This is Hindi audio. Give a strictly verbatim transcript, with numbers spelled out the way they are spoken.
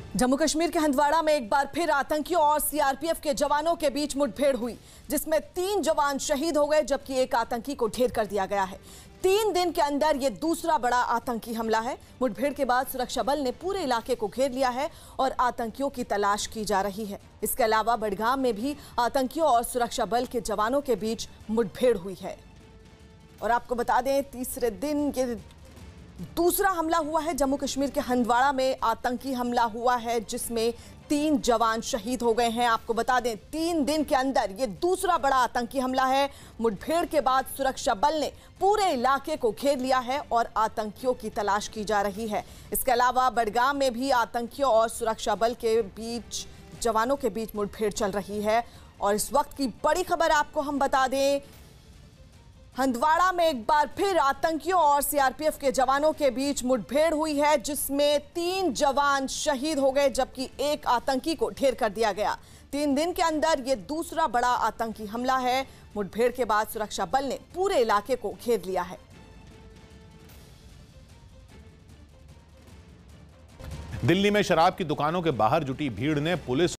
जम्मू कश्मीर के हंदवाड़ा में एक बार फिर आतंकियों और सीआरपीएफ के जवानों के बीच मुठभेड़ हुई, जिसमें तीन जवान शहीद हो गए जबकि एक आतंकी को ढेर कर दिया गया है। तीन दिन के अंदर यह दूसरा बड़ा आतंकी हमला है। मुठभेड़ के बाद सुरक्षा बल ने पूरे इलाके को घेर लिया है और आतंकियों की तलाश की जा रही है। इसके अलावा बड़गाम में भी आतंकियों और सुरक्षा बल के जवानों के बीच मुठभेड़ हुई है। और आपको बता दें, तीसरे दिन ये दूसरा हमला हुआ है। जम्मू कश्मीर के हंदवाड़ा में आतंकी हमला हुआ है जिसमें तीन जवान शहीद हो गए हैं। आपको बता दें, तीन दिन के अंदर ये दूसरा बड़ा आतंकी हमला है। मुठभेड़ के बाद सुरक्षा बल ने पूरे इलाके को घेर लिया है और आतंकियों की तलाश की जा रही है। इसके अलावा बड़गाम में भी आतंकियों और सुरक्षा बल के बीच जवानों के बीच मुठभेड़ चल रही है। और इस वक्त की बड़ी खबर आपको हम बता दें, हंदवाड़ा में एक बार फिर आतंकियों और सीआरपीएफ के जवानों के बीच मुठभेड़ हुई है जिसमें तीन जवान शहीद हो गए जबकि एक आतंकी को ढेर कर दिया गया। तीन दिन के अंदर यह दूसरा बड़ा आतंकी हमला है। मुठभेड़ के बाद सुरक्षा बल ने पूरे इलाके को घेर लिया है। दिल्ली में शराब की दुकानों के बाहर जुटी भीड़ ने पुलिस